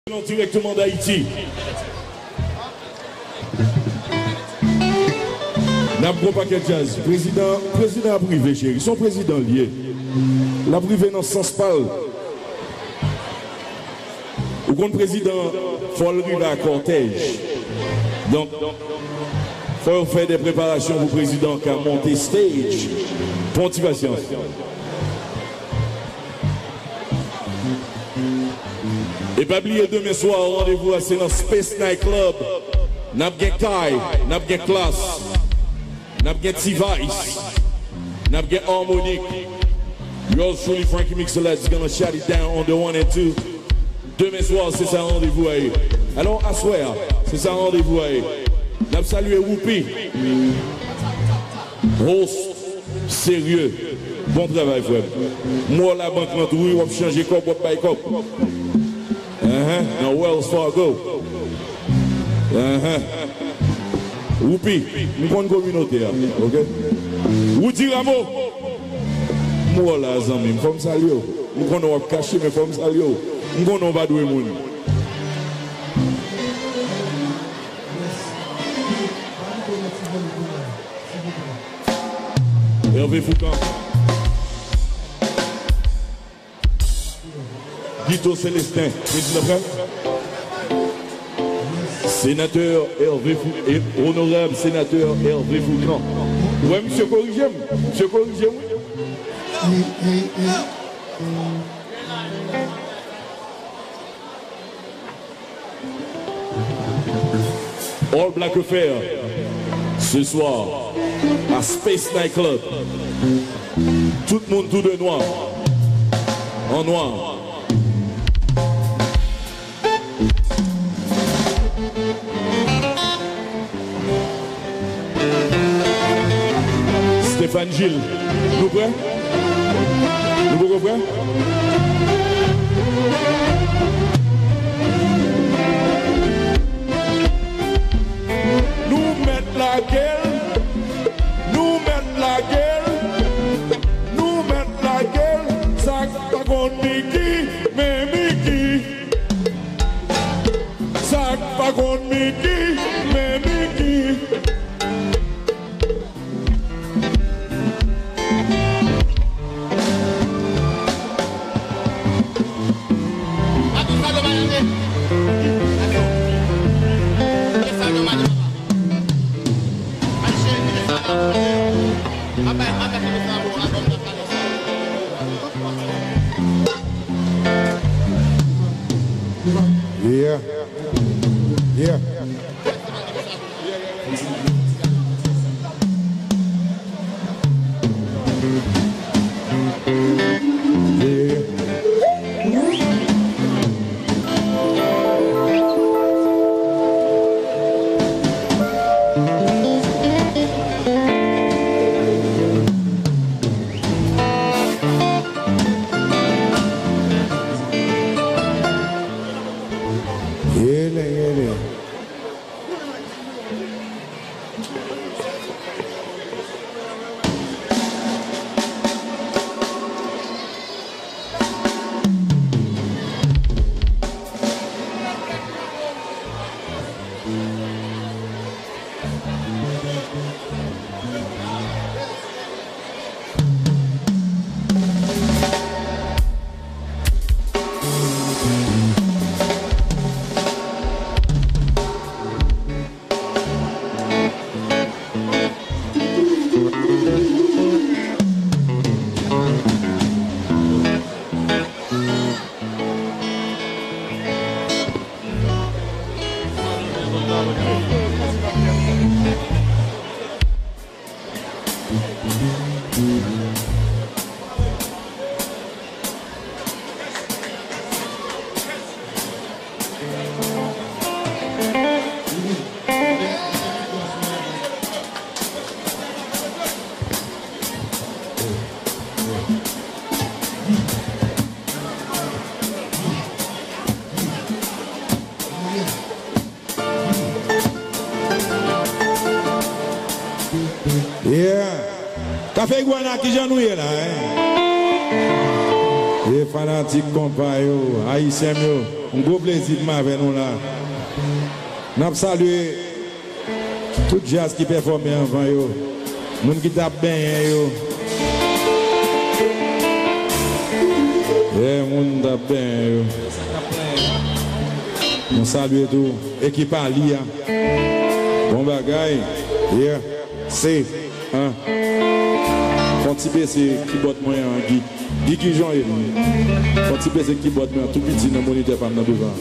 Directement d'Haïti. N'a pas quel jazz. Président a privé, chéri. Son président lié. La privé dans le sens pâle. Ou contre président, il faut arriver à cortège. Donc, il faut faire des préparations pour le président qui a monté stage. Ponti patience. Et pas oublier demain soir, rendez-vous c'est dans Space Night Club. N'a pas Kai, n'a pas classe, n'a pas T-Vice, n'a pas harmonique. Yours truly, Frankie Mixolet's gonna shut it down on the 1 and 2. Demain soir, c'est ça rendez-vous à eux. Alors, à soir, c'est ça rendez-vous à eux. N'a pas salué Whoopi. Host, sérieux. Bon travail, frère. Moi, la banque, on va changer cop, on va payer cop. Dans Wells Fargo. Whoopi, nous prenons une communauté. Ok? Woody Ramo. Moi, là, zami, je me salue. Nous prenons un caché, mais je me salue. Nous prenons pas de monde. Hervé Foucan. Guito Célestin, président frère. Sénateur Hervé Foucan, honorable sénateur Hervé Foucan. Ouais, monsieur corrigez-moi. Monsieur corrigez-moi. All Black Affair, ce soir, à Space Night Club. Tout le monde tout de noir. En noir. Stéphane Gilles, nous prêts? Nous vous prêts? Nous mettre la gueule, nous mettre la gueule, nous mettre la gueule, ça pas contre Mickey, mais Mickey. Ça pas contre Mickey, mais Mickey. Yeah. Yeah. Café Guana qui j'en là, hein? Les fanatiques compagnes, haïtiens, Un gros plaisir avec nous là. Nous saluons tout jazz qui performe avant yo. Moun qui tape bien yo. Moun tape bien yo. Nous saluons tout équipe Alia. Bon bagaille. Yeah. C'est hein. Quand c'est qui botte moi en Guy. Guy qui joue. Quand c'est qui botte moi tout petit dans moniteur pas dans devant.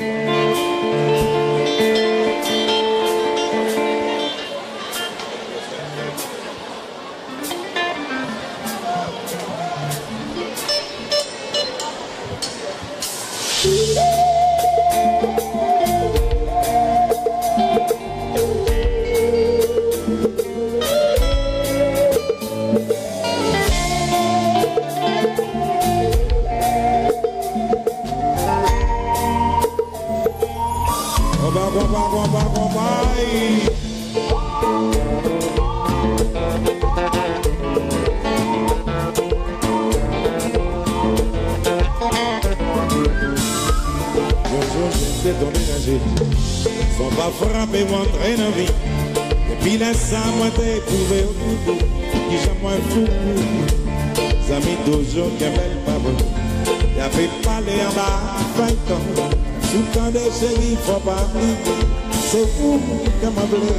Sont pas frappés, m'entrer dans la vie. Et puis laisse ça, moi t'ai trouvé au bout. Qui j'aime moins fou. Amis toujours qui belle pas bon. Y'a fait parler en bas, feuilleton. Sous le temps des chéris, faut pas oublier. C'est vous qui m'a blé.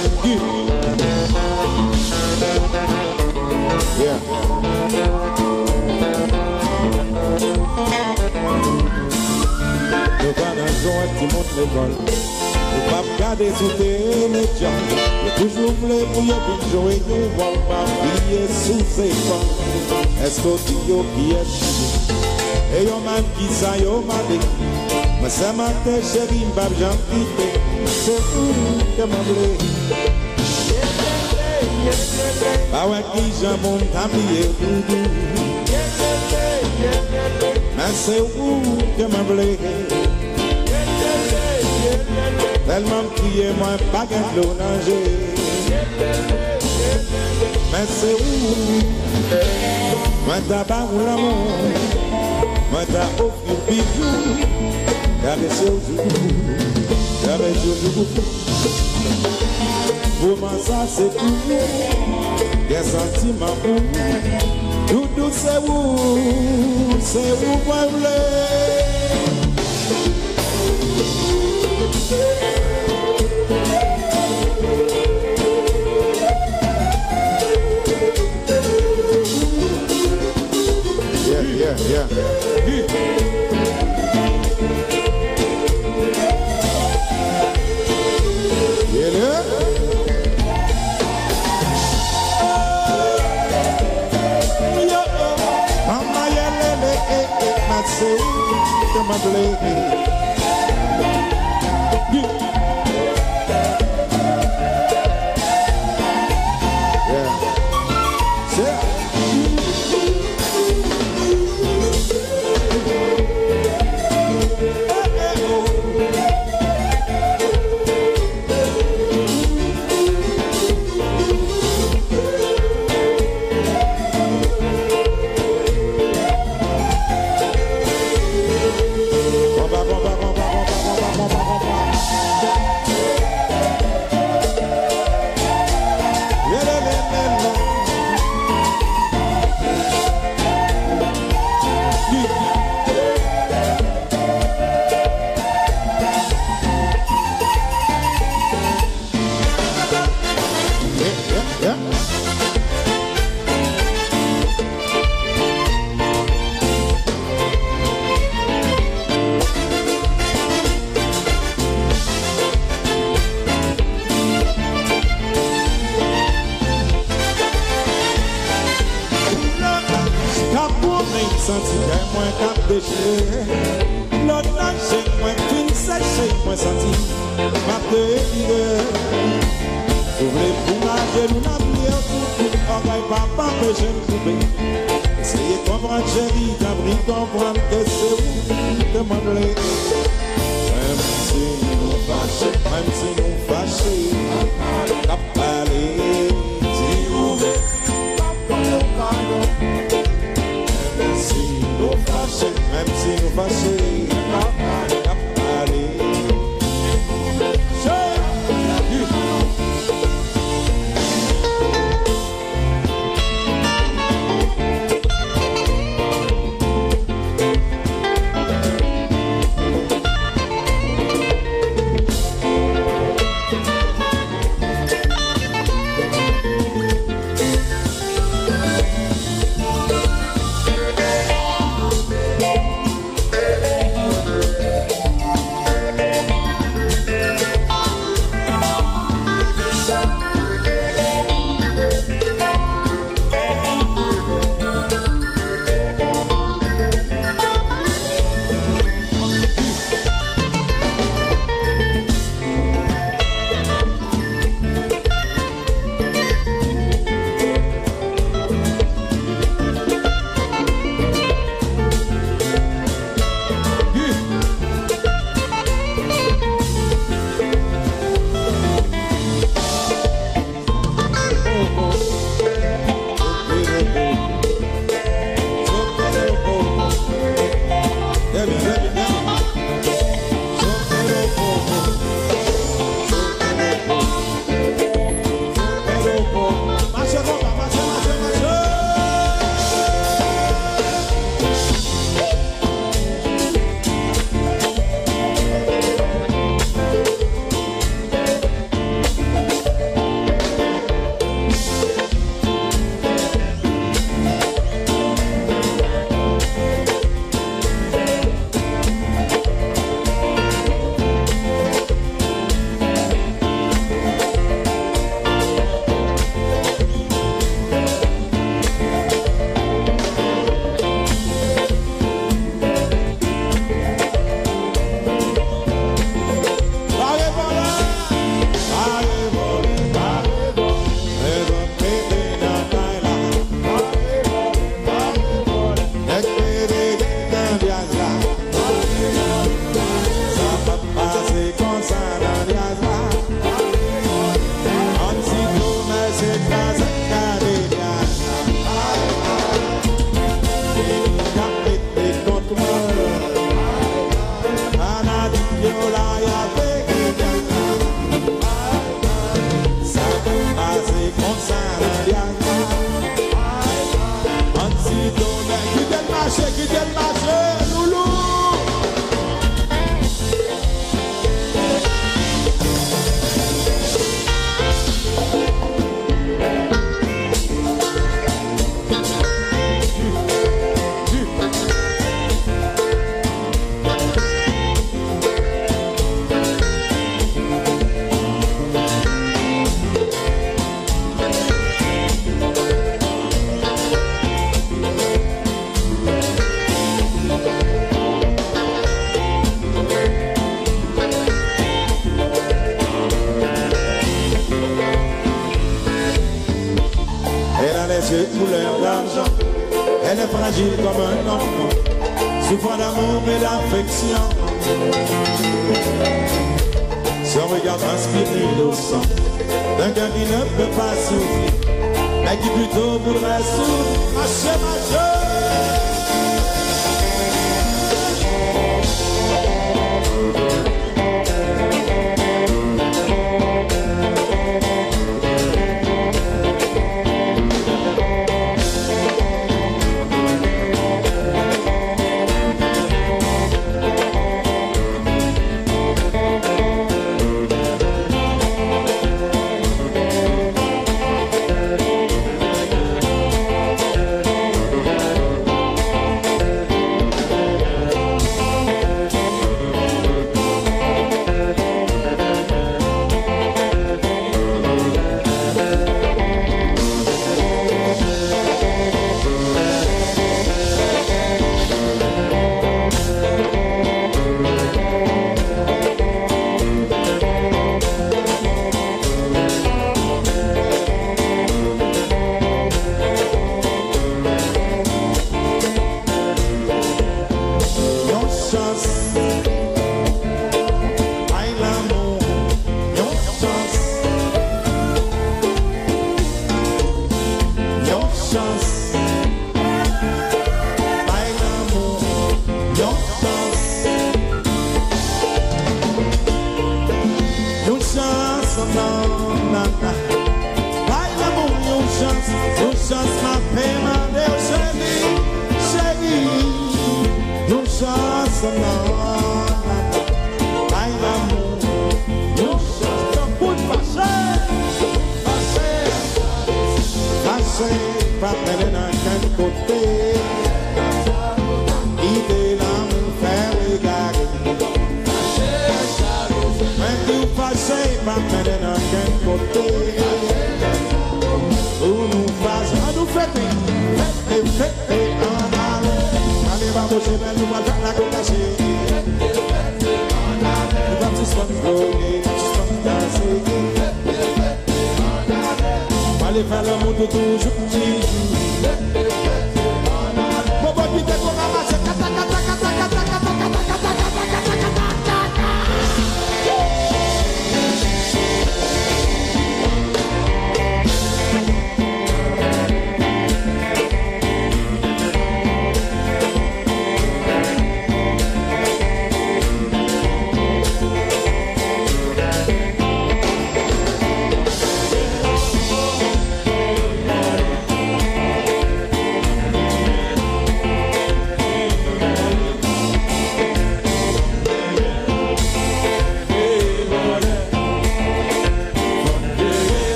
Yeah. Le canadien qui monte l'école. Le pape garder sous tes médias. Il toujours voulu pour y avoir jouer. Il va pas briller sous ses pas. Est-ce que tu y qui est choué? Et y'a man qui ça y'a malé. Mais ça m'a fait chérie, m'bab j'en quitté. C'est vous qui m'a blé. Bah ouais qui j'en monte à plier. Mais c'est vous qui m'a blé. Tellement crié, moi, pas qu'un l'eau nager. Mais c'est où? Moi, t'as pas ou l'amour. Moi, t'as offert bijou. Caressé au jour. Caressé au jour. Pour moi, ça, c'est tout. Des sentiments pour nous. Tout, c'est où? C'est où, moi, Yeah. Mama yelele matse kama bleke. Senti qu'un moins cap déchiré. L'autre nage, moins qu'une sèche, moins senti ma délire. Ouvrez pour nager, nous n'avons tout. Oreille, papa, péché, nous couper. Essayez de comprendre, chérie, d'abri, comprendre que c'est vous que m'en voulez. Même si nous fâchons, cap aller. Si vous voulez, même si nous fâchons, ses couleurs d'argent. Elle est fragile comme un enfant, souffrant d'amour et d'affection. Son regard transpire innocent d'un cœur qui ne peut pas souffrir, mais qui plutôt voudrait souffrir.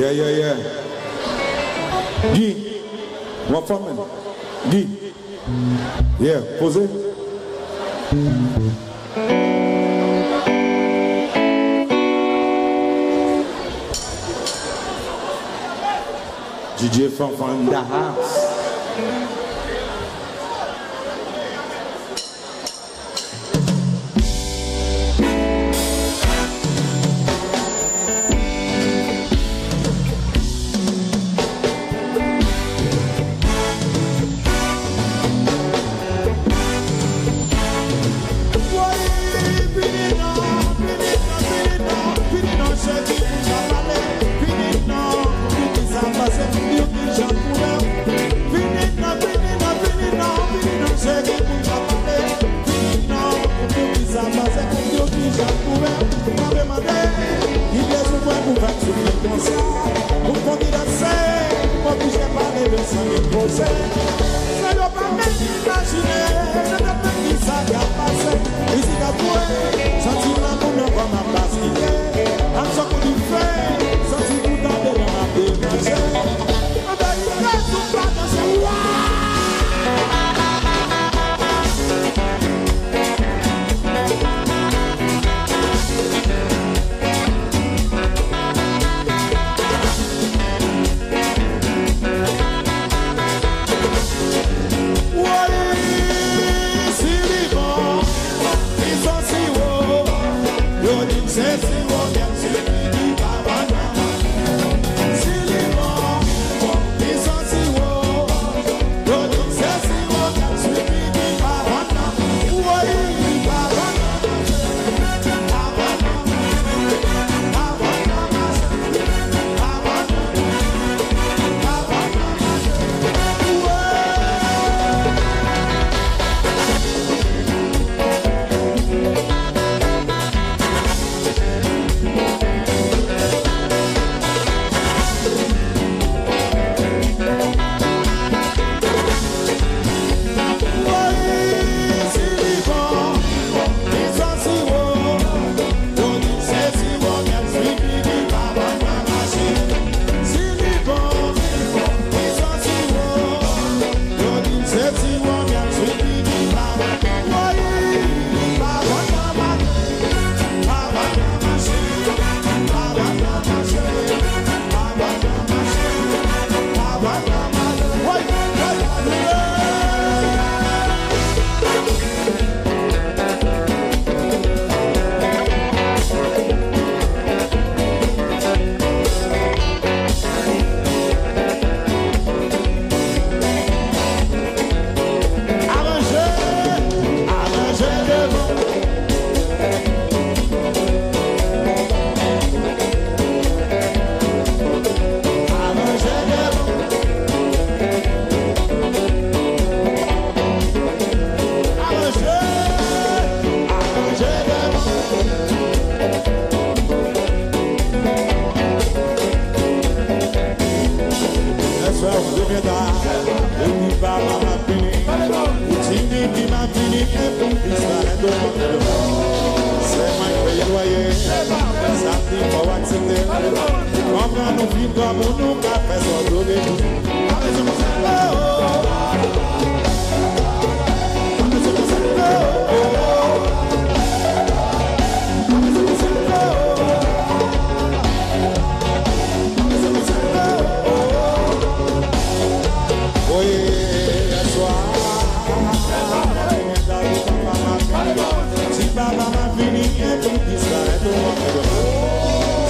Yeah. Guy, one for me. Guy. Yeah, pose it. DJ from the house.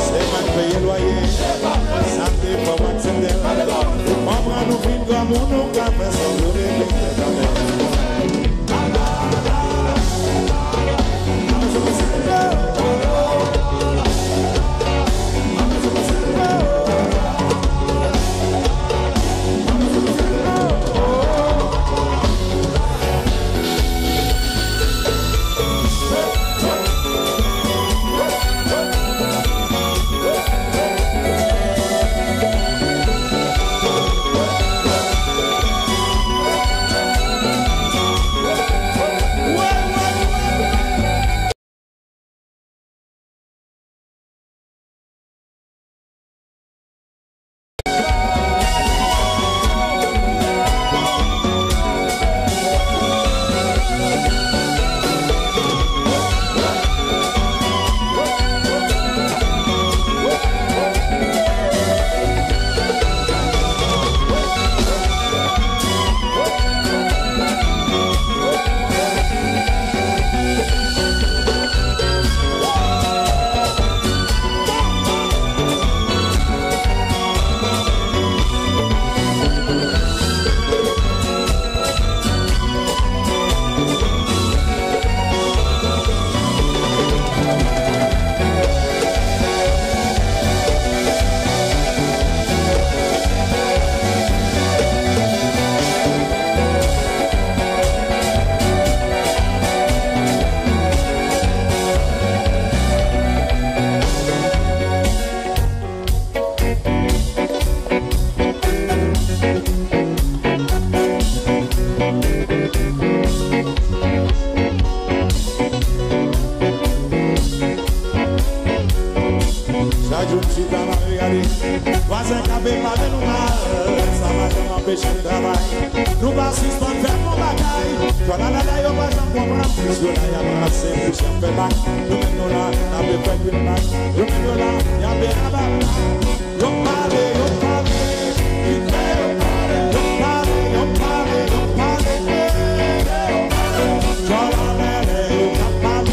Santé pour moi, c'est Voisin qui avait parlé nous mal, ça va jamais empêcher le travail. Nous pas suspendre faire mon bagaille. Toi là, y'a pas jamais comprendre. Puisque là, y'a pas assez, puis y'a fait bac. Nous mettons là, y'a fait fait une bac. Nous mettons là, y'a fait un bac. Yo parle, yo parle. Yo parle, yo parle, yo parle. Toi là, yo parle.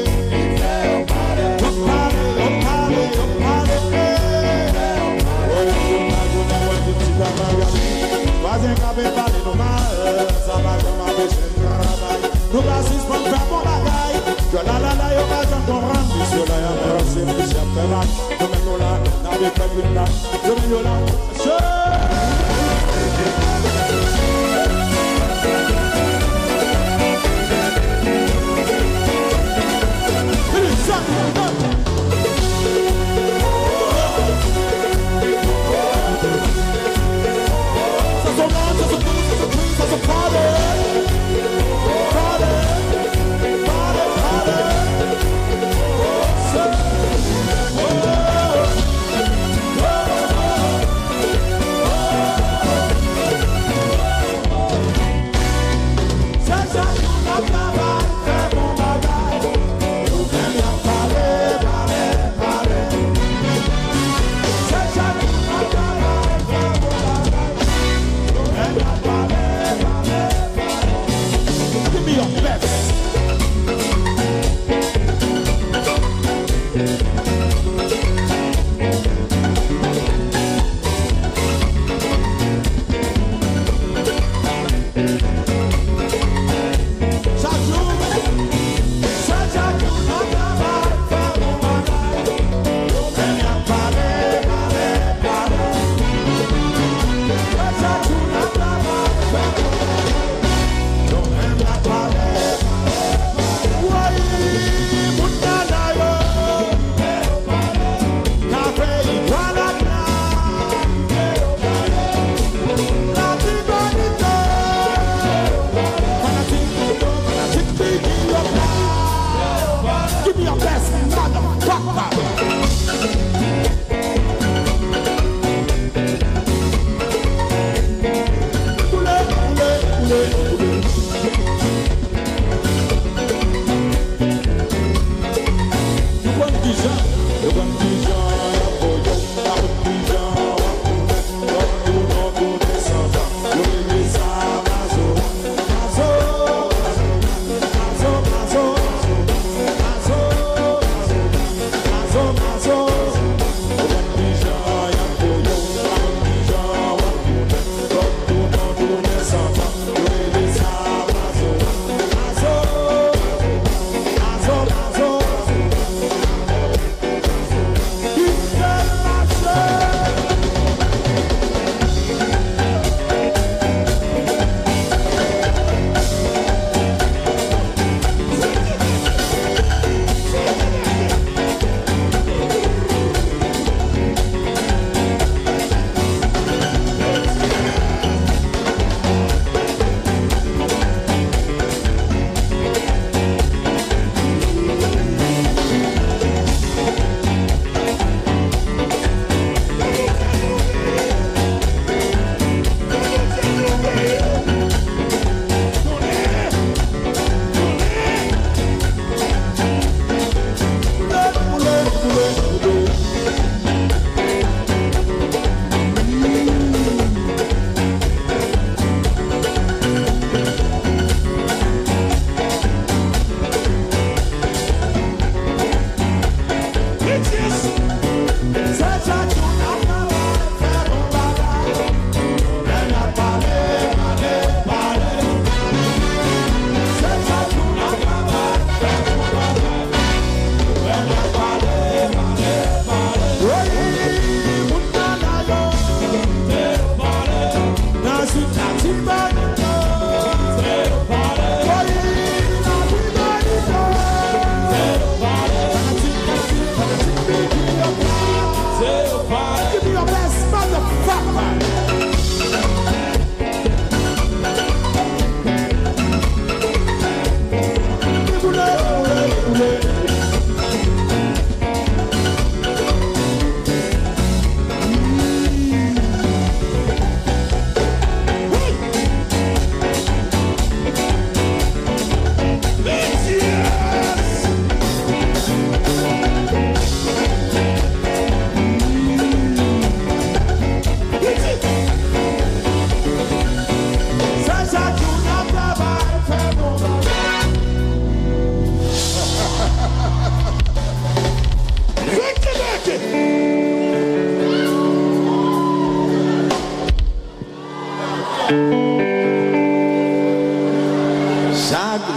Voisin qui avait parlé nous mal, ça va jamais empêcher le travail. Nous pas suspendre faire mon bagaille. Que là, y'a pas jamais comprendre. Puisque là, y'a pas assez, puis y'a fait bac. Nous mettons là, y'a fait une bac. Nous mettons là,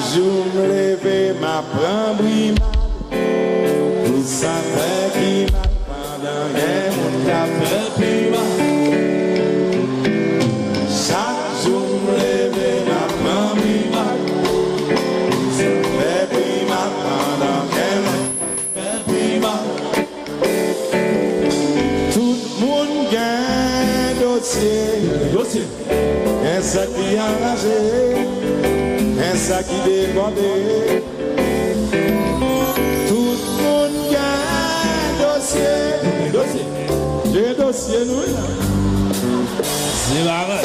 jour me lever ma prend brimade. Tout ça fait qui m'a pendant que mon café pima. Chaque jour me lever ma prend brimade. Tout ça fait prima pendant que mon café pima. Tout le monde gagne dossier. Un sac qui enragé. Un sac qui débordé. Tout le monde a un dossier. J'ai un dossier, nous. C'est marrant.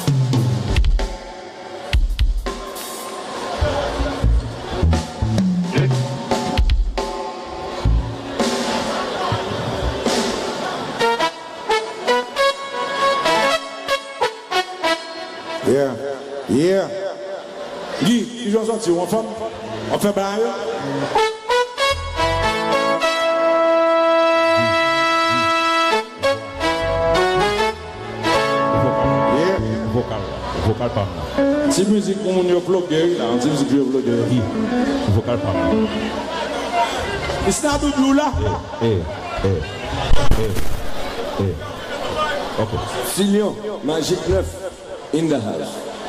Yeah. Guy, ils ont sorti, on fait bail. Vocal pas. Si musique on est bloqué, là, on dit musique bloqué. Vocal pas. It's not the blue là. Ok. Filion, Magic 9, in the house.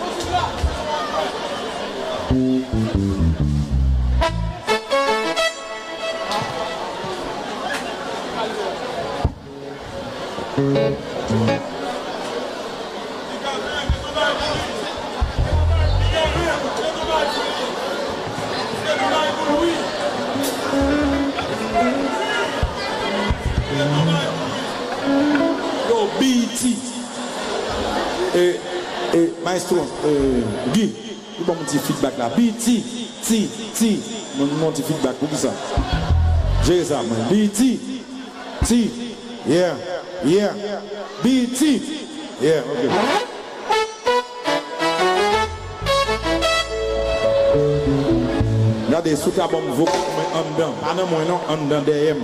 Yo, BT. Maestro, Guy, il va mon petit feedback là. BT, mon petit feedback pour qui ça? J'ai ça, man. BT, yeah, BT, yeah, ok. Regardez, sous ta bombe, vous, en dedans, pas non, moi non, en dedans,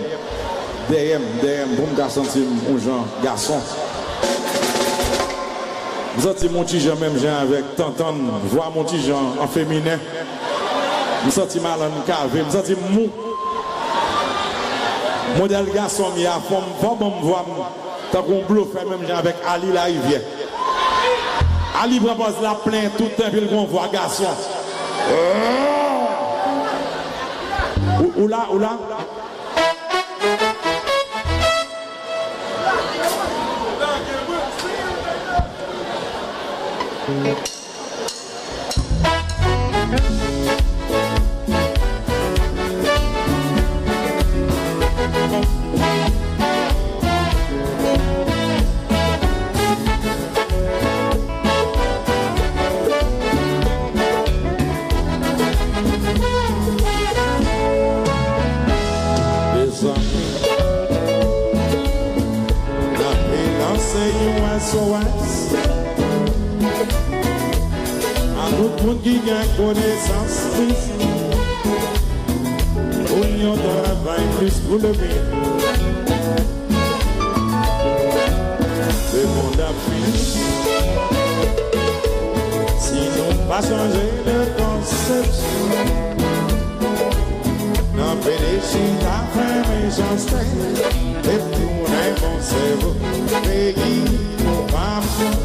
DM, pour me garçon, c'est un genre garçon. Vous sentez mon petit Jean, même Jean avec Tantan, voir mon petit Jean en féminin. Vous sentez mal en cavé, vous sentez mou. Modèle garçon, il y a forme, pas bon me voir, tant qu'on bluffe même Jean avec Ali la rivière. Ali propose la plainte tout le temps, puis qu'on voit garçon. Ou là. Tout le monde qui a connaissance plus, on travaille plus pour le bien. Le monde a fini, sinon pas changer de conception. Non, pénéché, t'as fait méchanceté, et puis on a un bon cerveau, pays, on va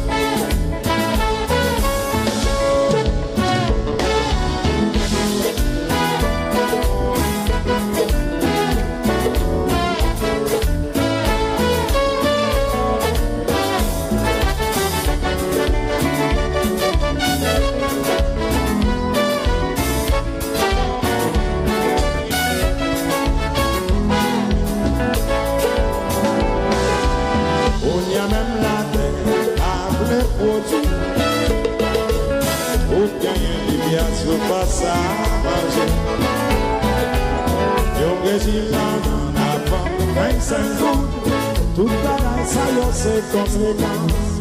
passe à manger. Yo régime avant 25 jours. Toute la ça y a ses conséquences.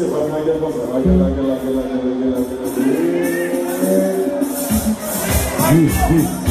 Yes.